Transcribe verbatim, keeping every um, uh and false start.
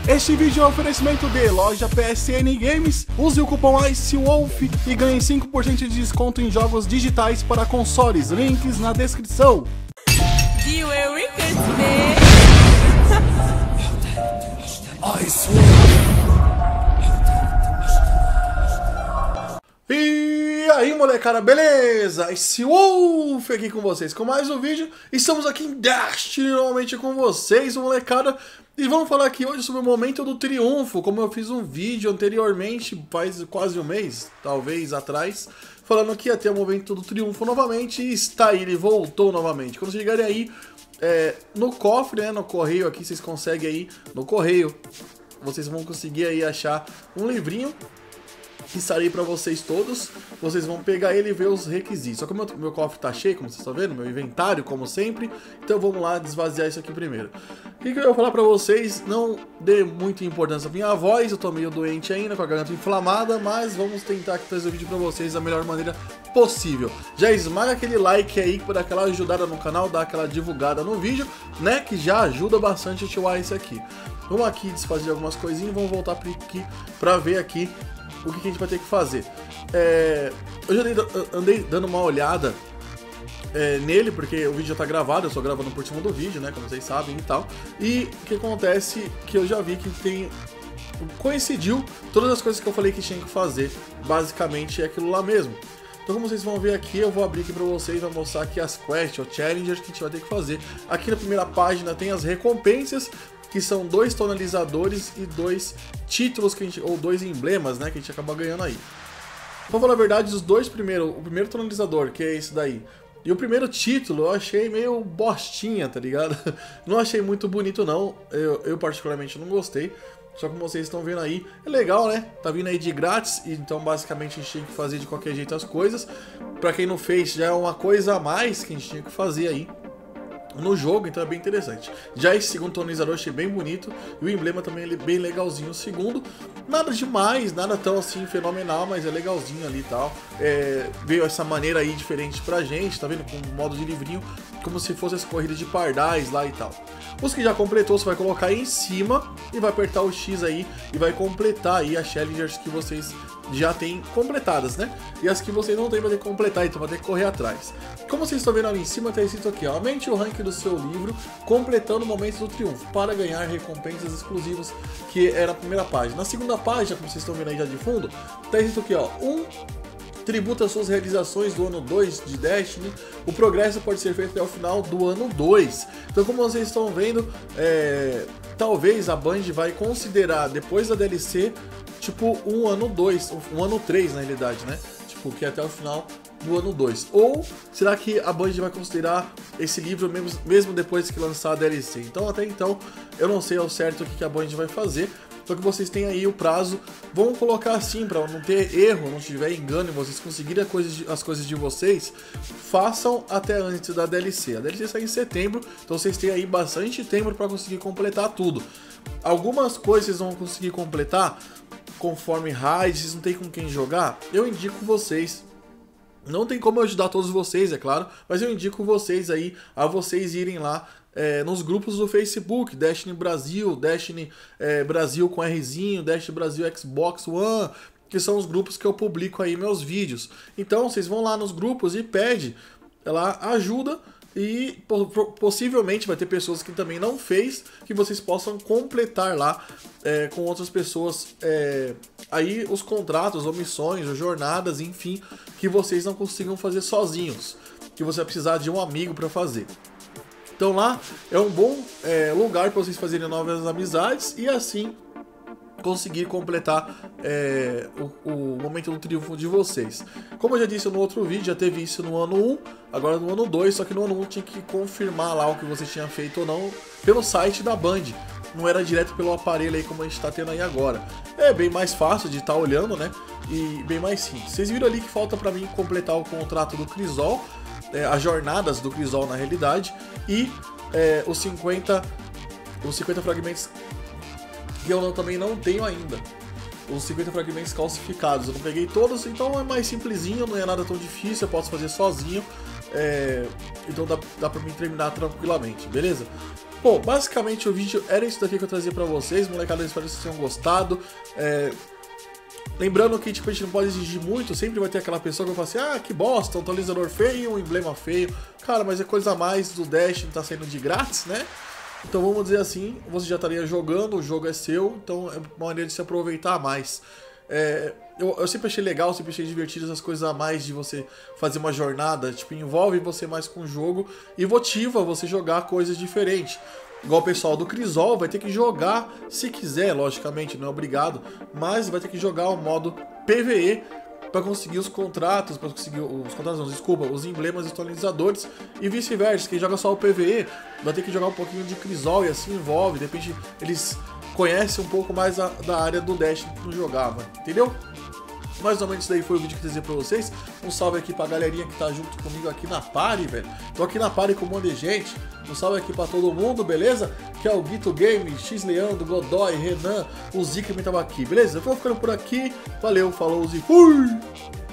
Este vídeo é um oferecimento de loja P S N Games. Use o cupom ICEWOLF e ganhe cinco por cento de desconto em jogos digitais para consoles. Links na descrição. E aí, molecada, beleza? ICEWOLF aqui com vocês com mais um vídeo. Estamos aqui em Destiny novamente com vocês, molecada. E vamos falar aqui hoje sobre o momento do triunfo. Como eu fiz um vídeo anteriormente, faz quase um mês, talvez, atrás, falando que ia ter o momento do triunfo novamente. E está aí, ele voltou novamente. Quando vocês chegarem aí é, no cofre, né, no correio aqui, vocês conseguem aí, no correio, vocês vão conseguir aí achar um livrinho que estarei para vocês todos. Vocês vão pegar ele e ver os requisitos. Só que o meu, meu cofre tá cheio, como vocês estão vendo, meu inventário, como sempre. Então vamos lá desvaziar isso aqui primeiro. O que, que eu vou falar para vocês? Não dê muita importância à minha voz, eu tô meio doente ainda, com a garganta inflamada, mas vamos tentar trazer o vídeo para vocês da melhor maneira possível. Já esmaga aquele like aí para dar aquela ajudada no canal, dar aquela divulgada no vídeo, né? Que já ajuda bastante a ativar isso aqui. Vamos aqui desfazer algumas coisinhas e vamos voltar aqui para ver aqui o que a gente vai ter que fazer. É, eu já andei, andei dando uma olhada é, nele, porque o vídeo já tá gravado, eu só gravando por cima do vídeo, né, como vocês sabem e tal. E o que acontece que eu já vi que tem... coincidiu todas as coisas que eu falei que tinha que fazer, basicamente é aquilo lá mesmo. Então, como vocês vão ver aqui, eu vou abrir aqui pra vocês, vou mostrar aqui as quests, ou challenges que a gente vai ter que fazer. Aqui na primeira página tem as recompensas, que são dois tonalizadores e dois títulos, que a gente, ou dois emblemas, né, que a gente acaba ganhando aí. Pra falar a verdade, os dois primeiros, o primeiro tonalizador, que é esse daí, e o primeiro título eu achei meio bostinha, tá ligado? Não achei muito bonito não, eu, eu particularmente não gostei. Só como vocês estão vendo aí, é legal, né? Tá vindo aí de grátis, então basicamente a gente tinha que fazer de qualquer jeito as coisas. Pra quem não fez, já é uma coisa a mais que a gente tinha que fazer aí no jogo, então é bem interessante. Já esse segundo tonalizador eu achei bem bonito, e o emblema também é bem legalzinho. O segundo, nada demais, nada tão assim fenomenal, mas é legalzinho ali e tal. É, veio essa maneira aí diferente pra gente, tá vendo? Com um modo de livrinho, como se fosse as corridas de pardais lá e tal. Os que já completou, você vai colocar aí em cima e vai apertar o X aí e vai completar aí as challengers que vocês já têm completadas, né? E as que vocês não têm vai ter que completar, então vai ter que correr atrás. Como vocês estão vendo ali em cima, tá escrito aqui, ó, aumente o rank do seu livro completando o momento do triunfo para ganhar recompensas exclusivas, que era a primeira página. Na segunda página, como vocês estão vendo aí já de fundo, tá escrito aqui, ó, um tributa suas realizações do ano dois de Destiny. O progresso pode ser feito até o final do ano dois. Então, como vocês estão vendo, é, talvez a Band vai considerar, depois da D L C, tipo um ano dois, um ano três na realidade, né? Tipo, que é até o final do ano dois. Ou será que a Band vai considerar esse livro mesmo, mesmo depois que lançar a D L C? Então, até então, eu não sei ao certo o que a Band vai fazer. Só que vocês têm aí o prazo, vamos colocar assim, para não ter erro, não tiver engano e vocês conseguirem as coisas, de, as coisas de vocês, façam até antes da D L C. A D L C sai em setembro, então vocês têm aí bastante tempo para conseguir completar tudo. Algumas coisas vocês vão conseguir completar conforme raid, vocês não tem com quem jogar, eu indico vocês. Não tem como eu ajudar todos vocês, é claro, mas eu indico vocês aí a vocês irem lá É, nos grupos do Facebook, Destiny Brasil, Destiny é, Brasil com Rzinho, Destiny Brasil Xbox One, que são os grupos que eu publico aí meus vídeos. Então vocês vão lá nos grupos e pede lá ajuda, e possivelmente vai ter pessoas que também não fez, que vocês possam completar lá é, com outras pessoas é, aí os contratos, ou missões, ou jornadas, enfim, que vocês não consigam fazer sozinhos, que você vai precisar de um amigo para fazer. Então lá é um bom é, lugar para vocês fazerem novas amizades e assim conseguir completar é, o, o momento do triunfo de vocês. Como eu já disse no outro vídeo, já teve isso no ano um, agora no ano dois, só que no ano um tinha que confirmar lá o que você tinha feito ou não pelo site da Band. Não era direto pelo aparelho aí como a gente está tendo aí agora. É bem mais fácil de estar tá olhando, né? E bem mais simples. Vocês viram ali que falta para mim completar o contrato do Crisol, É, as jornadas do Crisol na realidade, e é, os, cinquenta, os cinquenta fragmentos que eu não, também não tenho ainda. Os cinquenta fragmentos calcificados, eu não peguei todos, então é mais simplesinho, não é nada tão difícil, eu posso fazer sozinho, é, então dá, dá pra mim terminar tranquilamente, beleza? Bom, basicamente o vídeo era isso daqui que eu trazia pra vocês, molecada, eu espero que vocês tenham gostado. É... Lembrando que tipo, a gente não pode exigir muito, sempre vai ter aquela pessoa que vai falar assim, ah, que bosta, um atualizador feio, um emblema feio. Cara, mas é coisa a mais do Destiny, tá saindo de grátis, né? Então vamos dizer assim, você já estaria jogando, o jogo é seu, então é uma maneira de se aproveitar mais. É, eu, eu sempre achei legal, sempre achei divertido essas coisas a mais de você fazer uma jornada, tipo, envolve você mais com o jogo e motiva você jogar coisas diferentes. Igual o pessoal do Crisol vai ter que jogar, se quiser, logicamente, não é obrigado, mas vai ter que jogar o modo P V E para conseguir os contratos, para conseguir os contratos, não, desculpa, os emblemas atualizadores e vice-versa. Quem joga só o P V E vai ter que jogar um pouquinho de Crisol e assim envolve, de repente eles conhecem um pouco mais a, da área do Destiny que não jogava, entendeu? Mais ou menos isso daí foi o vídeo que eu trazer pra vocês. Um salve aqui pra galerinha que tá junto comigo aqui na party, velho. Tô aqui na party com um monte de gente. Um salve aqui pra todo mundo, beleza? Que é o Guito Game, X Leandro, Godoy, Renan, o Zica também tava aqui, beleza? Eu vou ficando por aqui. Valeu, falou e fui!